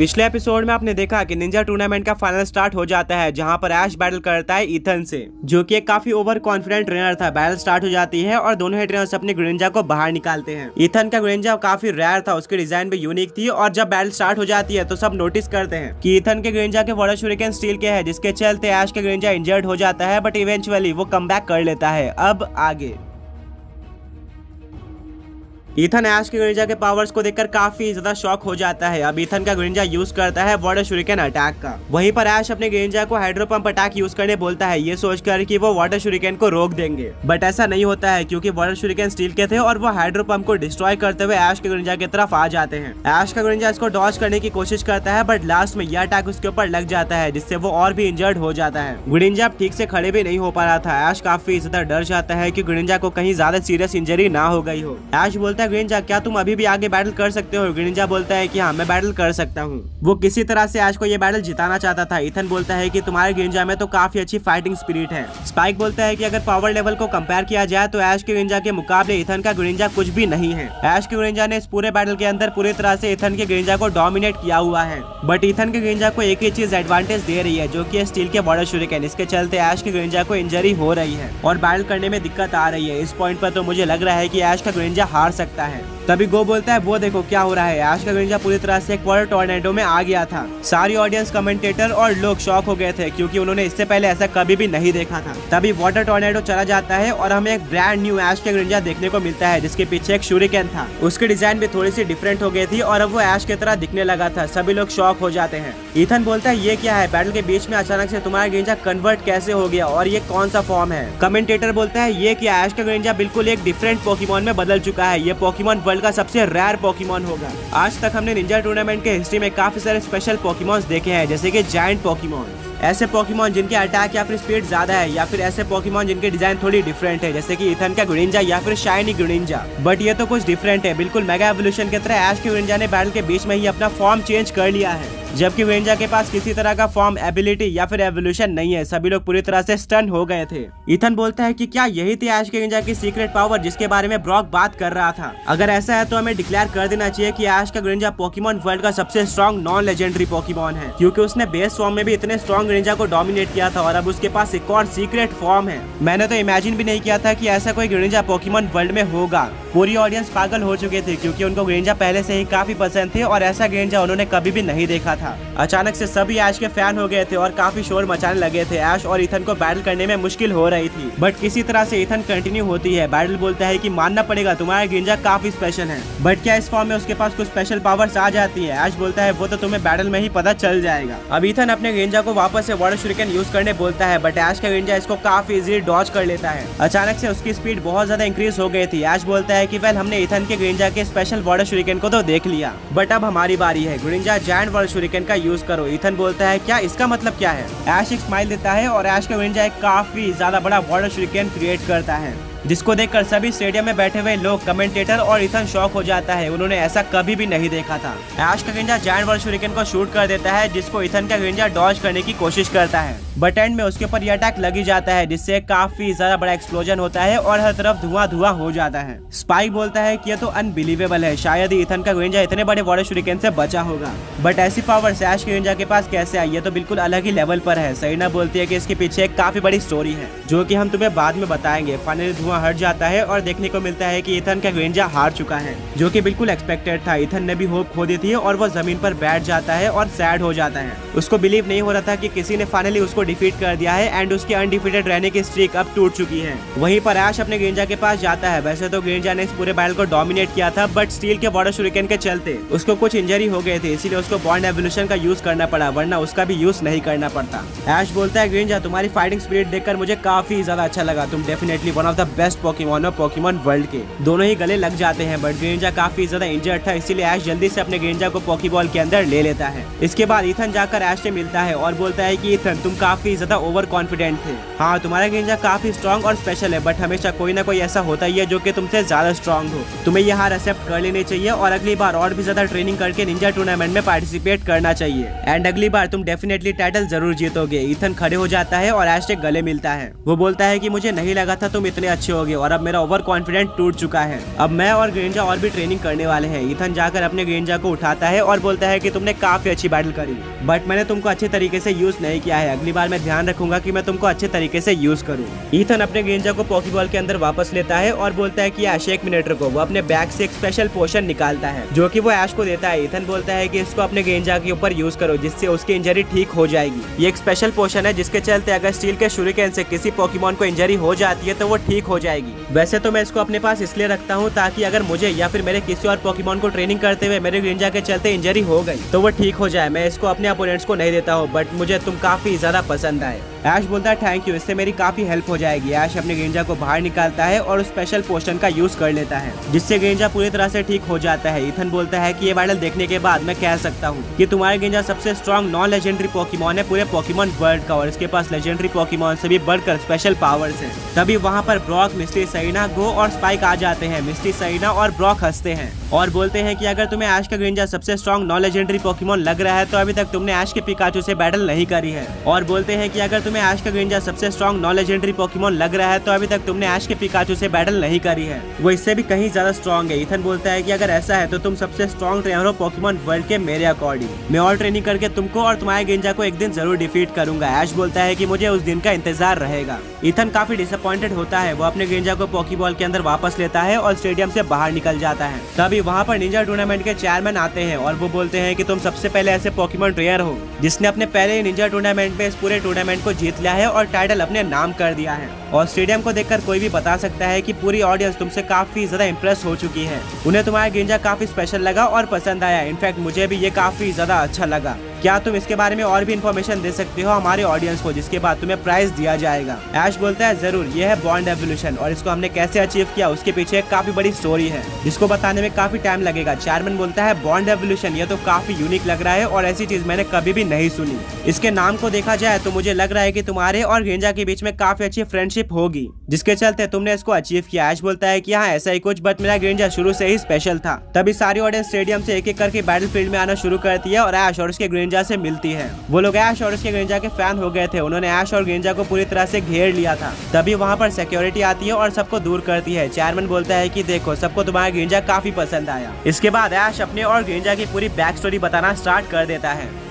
पिछले एपिसोड में आपने देखा कि निंजा टूर्नामेंट का फाइनल स्टार्ट हो जाता है, जहां पर ऐश बैटल करता है ईथन से, जो कि एक काफी ओवर कॉन्फिडेंट ट्रेनर था। बैटल स्टार्ट हो जाती है और दोनों ही ट्रेनर्स अपने ग्रेनिंजा को बाहर निकालते हैं। ईथन का ग्रेनिंजा काफी रेयर था, उसकी डिजाइन भी यूनिक थी और जब बैटल स्टार्ट हो जाती है तो सब नोटिस करते हैं कि ईथन के ग्रेनिंजा के वाटर शूरिकेन स्टील के है, जिसके चलते ऐश का ग्रेनिंजा इंजर्ड हो जाता है, बट इवेंचुअली वो कमबैक कर लेता है। अब आगे ईथन ऐश के ग्रेनिंजा के पावर्स को देखकर काफी ज्यादा शॉक हो जाता है। अब ईथन का ग्रेनिंजा यूज करता है वाटर शूरिकेन अटैक का। वहीं पर ऐश अपने ग्रेनिंजा को हाइड्रो पंप अटैक यूज करने बोलता है, ये सोचकर कि वो वाटर शूरिकेन को रोक देंगे, बट ऐसा नहीं होता है क्योंकि वाटर शूरिकेन स्टील के थे और वो हाइड्रो पंप को डिस्ट्रॉय करते हुए ऐश के ग्रेनिंजा की तरफ आ जाते हैं। ऐश का ग्रेनिंजा इसको डॉज करने की कोशिश करता है, बट लास्ट में यह अटैक उसके ऊपर लग जाता है, जिससे वो और भी इंजर्ड हो जाता है। ग्रेनिंजा अब ठीक से खड़े भी नहीं हो पा रहा था। ऐश काफी ज्यादा डर जाता है कि ग्रेनिंजा को कहीं ज्यादा सीरियस इंजरी ना हो गई हो। ऐश बोलता है, ग्रेनिंजा क्या तुम अभी भी आगे बैटल कर सकते हो? ग्रेनिंजा बोलता है कि हाँ, मैं बैटल कर सकता हूँ। वो किसी तरह से ऐश को ये बैटल जिताना चाहता था। ईथन बोलता है कि तुम्हारे ग्रेनिंजा में तो काफी अच्छी फाइटिंग स्पिरिट है। स्पाइक बोलता है कि अगर पावर लेवल को कंपेयर किया जाए तो ऐश के ग्रेनिंजा के मुकाबले ईथन का ग्रेनिंजा कुछ भी नहीं है। ऐश के ग्रेनिंजा ने इस पूरे बैटल के अंदर पूरी तरह से ईथन के ग्रेनिंजा को डोमिनेट किया हुआ है, बट ईथन के ग्रेनिंजा को एक ही चीज एडवांटेज दे रही है, जो कि स्टील के वाटर शूरिकेन। इसके चलते ऐश के ग्रेनिंजा को इंजरी हो रही है और बैटल करने में दिक्कत आ रही है। इस पॉइंट पर तो मुझे लग रहा है कि ऐश का ग्रेनिंजा हार सकता है। तभी गो बोलता है, वो देखो क्या हो रहा है। ऐश का ग्रेनिंजा पूरी तरह से एक वाटर टॉर्नेडो में आ गया था। सारी ऑडियंस, कमेंटेटर और लोग शॉक हो गए थे क्योंकि उन्होंने इससे पहले ऐसा कभी भी नहीं देखा था। तभी वाटर टॉर्नेडो चला जाता है और हमें एक ब्रांड न्यू ऐश का ग्रेनिंजा देखने को मिलता है, जिसके पीछे एक शूरिकेन था। उसकी डिजाइन भी थोड़ी सी डिफरेंट हो गई थी और अब वो ऐश की तरह दिखने लगा था। सभी लोग शॉक हो जाते हैं। ईथन बोलता है, ये क्या है? बैटल के बीच में अचानक से तुम्हारा ग्रेनिंजा कन्वर्ट कैसे हो गया और ये कौन सा फॉर्म है? कमेंटेटर बोलता है, ये क्या? ऐश का ग्रेनिंजा बिल्कुल एक डिफरेंट पोकेमॉन में बदल चुका है। ये पोकेमॉन वर्ल्ड का सबसे रेयर पोकेमॉन होगा। आज तक हमने निंजा टूर्नामेंट के हिस्ट्री में काफी सारे स्पेशल पोकेमॉन्स देखे हैं, जैसे कि जायंट पोकेमॉन, ऐसे पोकेमॉन जिनके अटैक या फिर स्पीड ज्यादा है, या फिर ऐसे पोकेमॉन जिनके डिजाइन थोड़ी डिफरेंट है, जैसे कि ईथन का ग्रेनिंजा या फिर शाइनी ग्रेनिंजा। बट ये तो कुछ डिफरेंट है, बिल्कुल मेगा एवोल्यूशन की तरह ऐश के ग्रेनिंजा ने बैटल के बीच में ही अपना फॉर्म चेंज कर लिया है, जबकि ग्रेनिंजा के पास किसी तरह का फॉर्म, एबिलिटी या फिर एवोल्यूशन नहीं है। सभी लोग पूरी तरह से स्टन हो गए थे। ईथन बोलता है कि क्या यही थी ऐश के ग्रेनिंजा की सीक्रेट पावर जिसके बारे में ब्रॉक बात कर रहा था? अगर ऐसा है तो हमें डिक्लेयर कर देना चाहिए कि ऐश का ग्रेनिंजा पोकेमॉन वर्ल्ड का सबसे स्ट्रॉन्ग नॉन लेजेंडरी पोकेमॉन है, क्योंकि उसने बेस फॉर्म में भी इतने स्ट्रॉन्ग ग्रेनिंजा को डोमिनेट किया था और अब उसके पास एक और सीक्रेट फॉर्म है। मैंने तो इमेजिन भी नहीं किया था कि ऐसा कोई ग्रेनिंजा पोकेमॉन वर्ल्ड में होगा। पूरी ऑडियंस पागल हो चुके थे क्योंकि उनको ग्रेनिंजा पहले से ही काफी पसंद थे और ऐसा ग्रेनिंजा उन्होंने कभी भी नहीं देखा था। अचानक से सभी ऐश के फैन हो गए थे और काफी शोर मचाने लगे थे। ऐश और ईथन को बैटल करने में मुश्किल हो रही थी, बट किसी तरह से ईथन कंटिन्यू होती है। बैटल बोलता है कि मानना पड़ेगा, तुम्हारा ग्रेनिंजा काफी स्पेशल है, बट क्या इस फॉर्म में उसके पास कुछ स्पेशल पावर्स आ जाती है? ऐश बोलता है, वो तो तुम्हें बैटल में ही पता चल जाएगा। अब ईथन अपने ग्रेनिंजा को वापस से वाटर शूरिकेन यूज करने बोलता है, बट ऐश का ग्रेनिंजा इसको काफी इजीली डॉज कर लेता है। अचानक से उसकी स्पीड बहुत ज्यादा इंक्रीज हो गई थी। ऐश बोलता है कि वेल, हमने ईथन के ग्रेनिंजा के स्पेशल वाटर शूरिकेन को तो देख लिया, बट अब हमारी बारी है। ग्रेनिंजा जायंट वाटर शूरिकेन का यूज करो। ईथन बोलता है, क्या इसका मतलब क्या है? ऐश एक स्माइल देता है और ऐश का ग्रेनिंजा एक काफी ज्यादा बड़ा वाटर शूरिकेन क्रिएट करता है, जिसको देखकर सभी स्टेडियम में बैठे हुए लोग, कमेंटेटर और ईथन शॉक हो जाता है। उन्होंने ऐसा कभी भी नहीं देखा था। ऐश का ग्रेनिंजा जायंट वाटर शूरिकेन को शूट कर देता है, जिसको ईथन का ग्रेनिंजा डॉज करने की कोशिश करता है, बट एंड में उसके ऊपर यह अटैक लग ही जाता है, जिससे काफी ज्यादा बड़ा एक्सप्लोजन होता है और हर तरफ धुआं धुआं हो जाता है। स्पाइक बोलता है कि ये तो अनबिलीवेबल है, शायद ही ईथन का ग्रेनिंजा इतने बड़े वाटर शूरिकेन से बचा होगा, बट ऐसी पावर्स ऐश के ग्रेनिंजा के पास कैसे आई? ये तो बिल्कुल अलग ही लेवल पर है। सरीना बोलती है कि इसके पीछे एक काफी बड़ी स्टोरी है, जो कि हम तुम्हें बाद में बताएंगे। फाइनली धुआं हट जाता है और देखने को मिलता है कि ईथन का ग्रेनिंजा हार चुका है, जो कि बिल्कुल एक्सपेक्टेड था। ईथन ने भी होप खो दी थी और वो जमीन पर बैठ जाता है और सैड हो जाता है। उसको बिलीव नहीं हो रहा था कि किसी ने फाइनली उसको डिफीट कर दिया है एंड उसकी अनडिफीटेड रहने की स्ट्रीक अब टूट चुकी है। वहीं पर ऐश अपने ग्रेनिंजा के पास जाता है। वैसे तो ग्रेनिंजा ने इस पूरे बैटल को डोमिनेट किया था, बट स्टील के वाटर शूरिकेन के चलते उसको कुछ इंजरी हो गए थे, इसीलिए उसको बॉन्ड एवोल्यूशन का यूज करना पड़ा, वरना उसका भी यूज नहीं करना पड़ता। ऐश बोलता है, ग्रेनिंजा तुम्हारी फाइटिंग स्पिरिट देखकर मुझे काफी ज्यादा अच्छा लगा। तुम definitely one of the best Pokemon हो पोकेमॉन वर्ल्ड के। दोनों ही गले लग जाते हैं, बट ग्रेनिंजा काफी ज्यादा इंजर्ड था, इसीलिए ऐश जल्दी से अपने ग्रेनिंजा को पोकेबॉल के अंदर ले लेता है। इसके बाद ईथन जाकर ऐश से मिलता है और बोलता है कि ईथन, तुम काफी ज्यादा ओवर कॉन्फिडेंट थे। हाँ, तुम्हारा ग्रेनिंजा काफी स्ट्रॉन्ग और स्पेशल है, बट हमेशा कोई ना कोई ऐसा होता ही है जो कि तुमसे ज्यादा स्ट्रॉन्ग हो। तुम्हें यह हार एक्सेप्ट कर लेनी चाहिए और अगली बार और भी ज्यादा ट्रेनिंग करके निंजा टूर्नामेंट में पार्टिसिपेट करना चाहिए, एंड अगली बार तुम डेफिनेटली टाइटल जरूर जीतोगे। ईथन खड़े हो जाता है और ऐश से गले मिलता है। वो बोलता है कि मुझे नहीं लगा था तुम इतने अच्छे अच्छे हो गए और अब मेरा ओवर कॉन्फिडेंस टूट चुका है। अब मैं और ग्रेंजा और भी ट्रेनिंग करने वाले हैं। ईथन जाकर अपने ग्रेंजा को उठाता है और बोलता है कि तुमने काफी अच्छी बैटल करी, बट मैंने तुमको अच्छे तरीके से यूज नहीं किया है। अगली बार मैं ध्यान रखूंगा कि मैं तुमको अच्छे तरीके से यूज करूँ। ईथन अपने ग्रेंजा को पॉकीबॉल के अंदर वापस लेता है और बोलता है कि ऐश एक मिनट रुको। वो अपने बैग से एक स्पेशल पोशन निकालता है जो कि वो ऐश को देता है। ईथन बोलता है कि इसको अपने ग्रेंजा के ऊपर यूज करो जिससे उसकी इंजरी ठीक हो जाएगी। ये एक स्पेशल पोशन है जिसके चलते अगर स्टील के शूरिकेन से किसी पोकेमॉन को इंजरी हो जाती है तो वो ठीक हो जाएगी। वैसे तो मैं इसको अपने पास इसलिए रखता हूँ ताकि अगर मुझे या फिर मेरे किसी और पोकेमॉन को ट्रेनिंग करते हुए मेरे ग्रेंजा के चलते इंजरी हो गई तो वो ठीक हो जाए। मैं इसको अपने अपोनेंट्स को नहीं देता हूँ, बट मुझे तुम काफी ज्यादा पसंद आए। ऐश बोलता है थैंक यू, इससे मेरी काफी हेल्प हो जाएगी। ऐश अपने ग्रेंजा को बाहर निकालता है और उस स्पेशल पोशन का यूज कर लेता है जिससे ग्रेंजा पूरी तरह से ठीक हो जाता है। ईथन बोलता है कि ये बैटल देखने के बाद मैं कह सकता हूँ कि तुम्हारे ग्रेंजा सबसे स्ट्रॉन्ग नॉन लेजेंडरी पोकेमॉन है पूरे पोकेमॉन वर्ल्ड का और इसके पास लेजेंडरी पोकेमॉन से भी बढ़कर स्पेशल पावर्स हैं। तभी वहाँ पर ब्रॉक, मिस्टी सरीना, गो और स्पाइक आ जाते हैं। मिस्टी सरीना और ब्रॉक हंसते हैं और बोलते हैं कि अगर तुम्हें ऐश का ग्रेंजा सबसे स्ट्रॉन्ग नॉन लेजेंडरी पोकेमॉन लग रहा है तो अभी तक तुमने ऐश के पिकाचू से बैटल नहीं करी है। और बोलते हैं कि अगर तुम्हें ऐश का ग्रेंजा सबसे स्ट्रॉन्ग नॉन लेजेंडरी पोकेमॉन लग रहा है तो अभी तक तुमने ऐश के पिकाचू से बैटल नहीं करी है, वो इससे भी कहीं ज्यादा स्ट्रॉन्ग है। ईथन बोलता है कि अगर ऐसा है तो तुम सबसे स्ट्रॉन्ग ट्रेनर हो पोकेमॉन वर्ल्ड के मेरे अकॉर्डिंग। मैं और ट्रेनिंग करके तुमको और तुम्हारे ग्रेंजा को एक दिन जरूर डिफीट करूंगा। ऐश बोलता है कि मुझे उस दिन का इंतजार रहेगा। ईथन काफी डिसअपॉइंटेड होता है। वो अपने ग्रेंजा को पोकेबॉल के अंदर वापस लेता है और स्टेडियम से बाहर निकल जाता है। तभी वहाँ पर निंजा टूर्नामेंट के चेयरमैन आते हैं और वो बोलते हैं कि तुम सबसे पहले ऐसे पोकेमॉन ट्रेनर हो जिसने अपने पहले निंजा टूर्नामेंट में इस पूरे टूर्नामेंट को जीत लिया है और टाइटल अपने नाम कर दिया है। और स्टेडियम को देखकर कोई भी बता सकता है कि पूरी ऑडियंस तुमसे काफी ज्यादा इम्प्रेस हो चुकी है। उन्हें तुम्हारा ग्रेंजा काफी स्पेशल लगा और पसंद आया। इनफैक्ट मुझे भी ये काफी ज्यादा अच्छा लगा। क्या तुम इसके बारे में और भी इन्फॉर्मेशन दे सकते हो हमारे ऑडियंस को जिसके बाद तुम्हें प्राइज दिया जाएगा? ऐश बोलता है जरूर, ये है बॉन्ड एवोल्यूशन और इसको हमने कैसे अचीव किया उसके पीछे एक काफी बड़ी स्टोरी है जिसको बताने में काफी टाइम लगेगा। चेयरमैन बोलता है बॉन्ड एवोल्यूशन, ये तो काफी यूनिक लग रहा है और ऐसी चीज मैंने कभी भी नहीं सुनी। इसके नाम को देखा जाए तो मुझे लग रहा है कि तुम्हारे और ग्रेंजा के बीच में काफी अच्छी फ्रेंडशिप होगी जिसके चलते तुमने इसको अचीव किया। ऐश बोलता है कि हाँ ऐसा ही कुछ, बट मेरा ग्रेंजा शुरू से ही स्पेशल था। तभी सारी ऑडियंस स्टेडियम से एक एक करके बैटलफील्ड में आना शुरू करती है और ऐश और उसके ग्रेंजा से मिलती है। वो लोग ऐश और उसके ग्रेंजा के फैन हो गए थे। उन्होंने ऐश और ग्रेंजा को पूरी तरह से घेर लिया था। तभी वहाँ पर सिक्योरिटी आती है और सबको दूर करती है। चेयरमैन बोलता है कि देखो सबको तुम्हारा ग्रेंजा काफी पसंद आया। इसके बाद ऐश अपने और ग्रेंजा की पूरी बैक स्टोरी बताना स्टार्ट कर देता है।